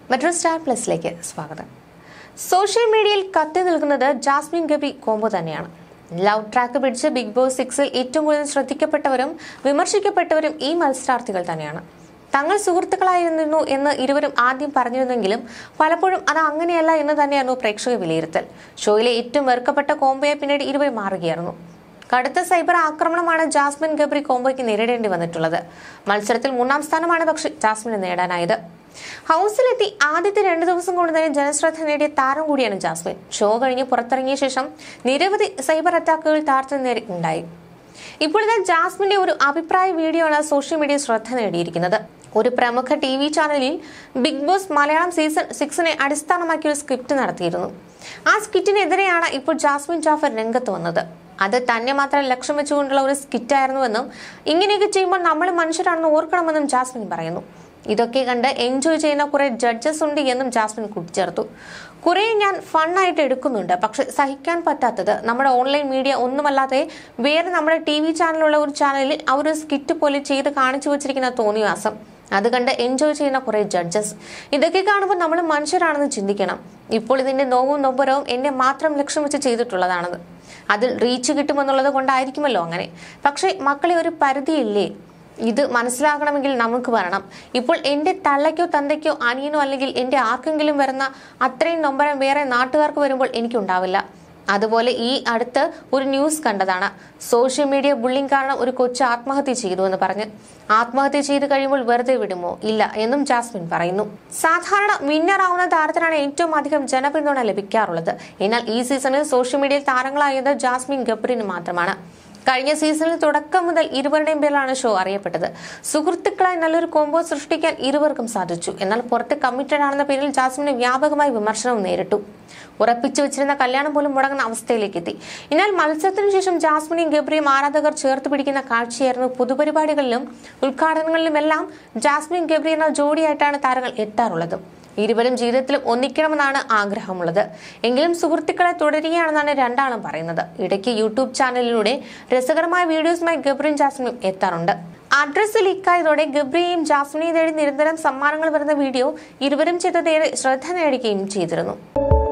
Metro star പ്ലസിലേക്ക് സ്വാഗതം. Social മീഡിയയിൽ കത്തി നിൽക്കുന്നത് ജാസ്മിൻ ഗബ്രി കോംബോ തന്നെയാണ്. ലവ് ട്രാക്ക് പിടിച്ച് ബിഗ് ബോസ് 6-ൽ ഏറ്റവും കൂടുതൽ ശ്രദ്ധിക്കപ്പെട്ടവരും വിമർശിക്കപ്പെട്ടവരും ഈ മത്സരാർത്ഥികൾ തന്നെയാണ്. തങ്ങൾ സുഹൃത്തുക്കളായിരുന്നു എന്ന് ഇരുവരും ആദ്യം പറഞ്ഞിരുന്നെങ്കിലും പലപ്പോഴും അത് അങ്ങനെയല്ല എന്ന് തന്നെയായിരുന്നു പ്രേക്ഷക വിലയിരുത്തൽ. ഷോയിലെ ഏറ്റവും വെറുക്കപ്പെട്ട കോംബോയെ പിന്നീട് ഇരുവരും മാറുകയായിരുന്നു. കടുത്ത സൈബർ ആക്രമണമാണ് ജാസ്മിൻ ഗബ്രി കോംബോയ്ക്ക് നേരിടേണ്ടി വന്നിട്ടുള്ളത്. മത്സരത്തിൽ 3-ാം സ്ഥാനമാണ് പക്ഷേ ജാസ്മിന് നേടാനായത്. ഹൗസിലെത്തി ആദ്യത്തെ 2 ദിവസം കൊണ്ട് തന്നെ ജനശ്രദ്ധ നേടിയ താരം കൂടിയാണ് ജാസ്മിൻ. ഷോ കഴിഞ്ഞ് പുറത്തിറങ്ങിയ ശേഷം നിരവധി സൈബർ അറ്റാക്കുകൾ താരത്തിന് നേരെ ഉണ്ടായി. ഇപ്പോഴത്തെ ജാസ്മിന്റെ ഒരു അഭിപ്രായ വീഡിയോ ആണ് സോഷ്യൽ മീഡിയ ശ്രദ്ധ നേടിയിരിക്കുന്നത്. ഒരു പ്രമുഖ TV ചാനലിൽ ബിഗ് ബോസ് മലയാളം സീസൺ 6-നെ അടിസ്ഥാനമാക്കി ഒരു സ്ക്രിപ്റ്റ് നടത്തിയിരുന്നു. ആ സ്കിറ്റിനെതിരെയാണ് ഇപ്പോൾ ജാസ്മിൻ ജാഫർ രംഗത്ത് വന്നത്. അത് തന്നെ മാത്രം ലക്ഷ്യം വെച്ചുകൊണ്ടുള്ള ഒരു സ്കിറ്റായിരുന്നുവെന്നും ഇങ്ങനെയൊക്കെ ചെയ്യുമ്പോൾ നമ്മൾ മനുഷ്യരാണെന്ന് ഓർക്കണമെന്നും ജാസ്മിൻ പറയുന്നു. ഇതൊക്കെ കണ്ട് എൻജോയ് ചെയ്യുന്ന കുറെ ജഡ്ജസ് ഉണ്ട് എന്നും ജാസ്മിൻ കൂട്ടിച്ചേർത്തു. കുറെ ഞാൻ ഫണ്ണായിട്ട് എടുക്കുന്നുണ്ട്, പക്ഷെ സഹിക്കാൻ പറ്റാത്തത് നമ്മുടെ ഓൺലൈൻ മീഡിയ ഒന്നുമല്ലാതെ വേറെ നമ്മുടെ TV ചാനലുള്ള ഒരു ചാനലിൽ ആ ഒരു സ്കിറ്റ് പോലെ ചെയ്ത് കാണിച്ചു വെച്ചിരിക്കുന്ന തോന്നിവാസം, അത് കണ്ട് എൻജോയ് ചെയ്യുന്ന കുറെ ജഡ്ജസ്. ഇതൊക്കെ കാണുമ്പോൾ നമ്മൾ മനുഷ്യരാണെന്ന് ചിന്തിക്കണം. ഇപ്പോൾ ഇതിന്റെ നോവും നൊമ്പരവും എന്നെ മാത്രം ലക്ഷ്യം വെച്ച് ചെയ്തിട്ടുള്ളതാണത്. അതിൽ റീച്ച് കിട്ടുമെന്നുള്ളത് കൊണ്ടായിരിക്കുമല്ലോ അങ്ങനെ. പക്ഷെ മക്കളെ, ഒരു പരിധിയില്ലേ? ഇത് മനസ്സിലാക്കണമെങ്കിൽ നമുക്ക് വരണം. ഇപ്പോൾ എന്റെ തള്ളയ്ക്കോ തന്തയ്ക്കോ അനിയനോ അല്ലെങ്കിൽ എന്റെ ആർക്കെങ്കിലും വരുന്ന അത്രയും നൊമ്പരം വേറെ നാട്ടുകാർക്ക് വരുമ്പോൾ എനിക്കുണ്ടാവില്ല. അതുപോലെ ഈ അടുത്ത് ഒരു ന്യൂസ് കണ്ടതാണ്. സോഷ്യൽ മീഡിയ ബുള്ളിംഗ് കാരണം ഒരു കൊച്ചു ആത്മഹത്യ ചെയ്തു എന്ന് പറഞ്ഞ്. ആത്മഹത്യ ചെയ്ത് കഴിയുമ്പോൾ വെറുതെ വിടുമോ? ഇല്ല എന്നും ജാസ്മിൻ പറയുന്നു. സാധാരണ വിന്നർ ആവുന്ന താരത്തിനാണ് ഏറ്റവും അധികം ജനപിന്തുണ ലഭിക്കാറുള്ളത്. എന്നാൽ ഈ സീസണിൽ സോഷ്യൽ മീഡിയയിൽ താരങ്ങളായത് ജാസ്മിൻ ഗബ്രിന് മാത്രമാണ്. കഴിഞ്ഞ സീസണിൽ തുടക്കം മുതൽ ഇരുവരുടെയും പേരിലാണ് ഷോ അറിയപ്പെട്ടത്. സുഹൃത്തുക്കളായി നല്ലൊരു കോംബോ സൃഷ്ടിക്കാൻ ഇരുവർക്കും സാധിച്ചു. എന്നാൽ പുറത്ത് കമ്മിറ്റഡ് ആണെന്ന പേരിൽ ജാസ്മിന് വ്യാപകമായി വിമർശനവും നേരിട്ടു. ഉറപ്പിച്ചു വെച്ചിരുന്ന കല്യാണം പോലും മുടങ്ങുന്ന അവസ്ഥയിലേക്ക് എത്തി. എന്നാൽ മത്സരത്തിനു ശേഷം ജാസ്മിനെയും ഗബ്രിയും ആരാധകർ ചേർത്ത് പിടിക്കുന്ന കാഴ്ചയായിരുന്നു. പൊതുപരിപാടികളിലും ഉദ്ഘാടനങ്ങളിലുമെല്ലാം ജാസ്മിൻ ഗബ്രി എന്ന ജോഡിയായിട്ടാണ് താരങ്ങൾ എത്താറുള്ളത്. ഇരുവരും ജീവിതത്തിലും ഒന്നിക്കണമെന്നാണ് ആഗ്രഹമുള്ളത്. എങ്കിലും സുഹൃത്തുക്കളെ തുടരുകയാണെന്നാണ് രണ്ടാളും പറയുന്നത്. ഇടയ്ക്ക് യൂട്യൂബ് ചാനലിലൂടെ രസകരമായ വീഡിയോസുമായി ഗബ്രിയും ജാസ്മിനും എത്താറുണ്ട്. അഡ്രസ് ലീക്കായതോടെ ഗബ്രിയെയും ജാസ്മിനെയും തേടി നിരന്തരം സമ്മാനങ്ങൾ വരുന്ന വീഡിയോ ഇരുവരും ചെയ്തതേറെ ശ്രദ്ധ നേടുകയും ചെയ്തിരുന്നു.